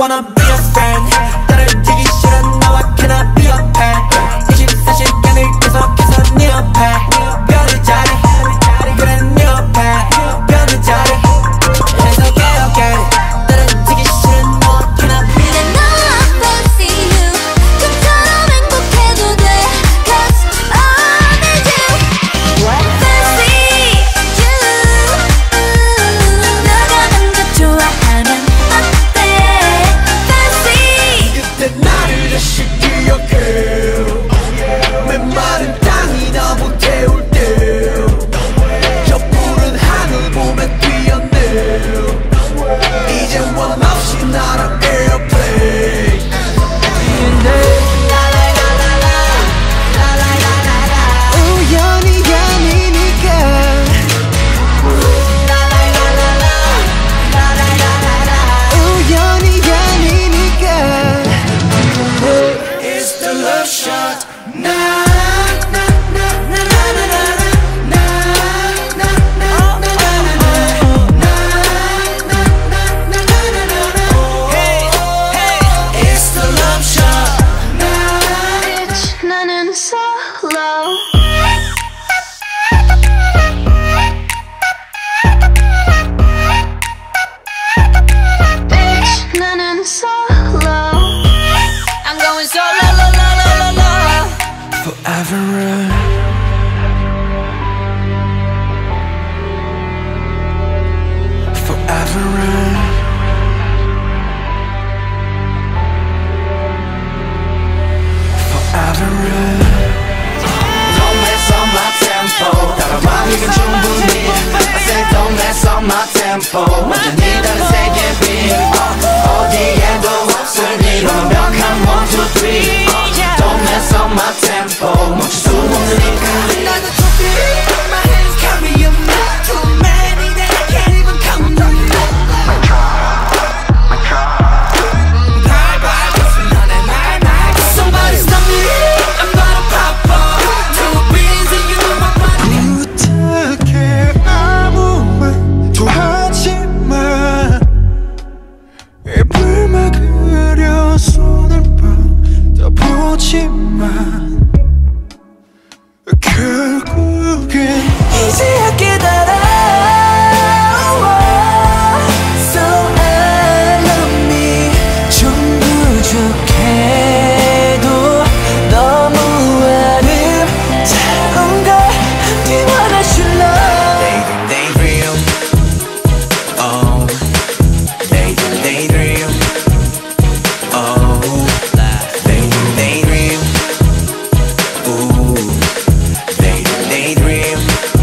wanna be a friend. 떨어지기 싫어 너와 cannot be a pet. 24시간을 계속해서 네 옆에 별을 자리 그래 네 옆에 별을 자리 계속해 떨어지기 싫어 너와 cannot be a pet. 난 너와 fancy you 꿈처럼 행복해도 돼 Cause I need you Fancy you 너가 뭔가 좋아하면 어때 Fancy 그때 나를 다시 기억해 메마른 땅이 너무 태울 때 저 푸른 하늘 보면 뛰어내 이제 원 없이 날아 airplane 우연이 아니니까 우연이 아니니까 It's the love shot 나는 solo Bitch 나는 solo I'm going solo la la la la la Forever run Forever run Forever run Don't mess up my tempo 따라와기엔 충분히 I said don't mess up my tempo 완전히 다른 세계 빛 어디에도 없을 일 완벽한 1, 2, 3 Don't mess up my tempo 멈출 수 없으니까 나도 좋게 My hands carry a map Too many that I can't even count them Somebody stop me I'm not a pop-up Two beans and you know my body 부탁해 아무 말도 하지마 입을 막으려 손을 뻗어보지만 결국엔 이제야 깨달아 So I love me 좀 부족해도 너무 아름다운 걸 네 원하실 love Daydream Oh Daydream Oh Daydream Ooh Daydream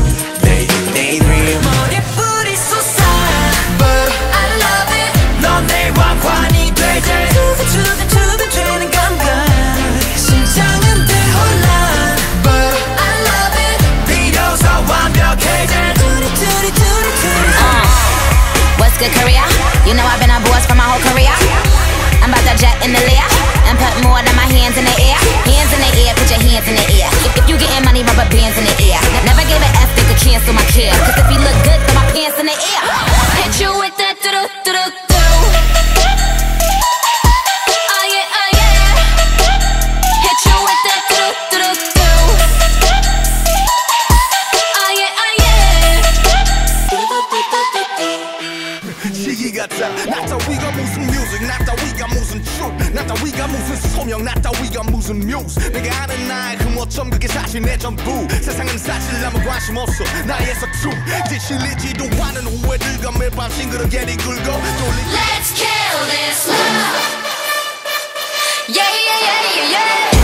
머리뿌리 솟아 But I love it 넌 내 왕관이 되지 두근두근 감각 심장은 대혼란 But I love it 비로소 완벽해질 두리 What's good, Korea? You know I've been a boss for my whole career. I'm about to jet in the Lear and put more than my hands in the air. Hands in the air, put your hands in the air. If you getting money, rubber bands in the air. Never gave an F, they could cancel my care. Cause if you look good, throw my pants in the air. Hit you with that do-do-do-do-do. Oh yeah, oh yeah. Hit you with that do-do-do-do. Oh yeah, oh yeah. 시기 같아 나 따위가 무슨 뮤직 나 따위가 무슨 춤 나 따위가 무슨 소명 나 따위가 무슨 뮤즈 내가 아는 나의 흠어점 그게 사실 내 전부 세상은 사실 아무 관심 없어 나의 서춤 지실리지도 않은 후회들과 매일 밤 싱그럽게 뒤굴고 Let's kill this love Yeah yeah yeah yeah yeah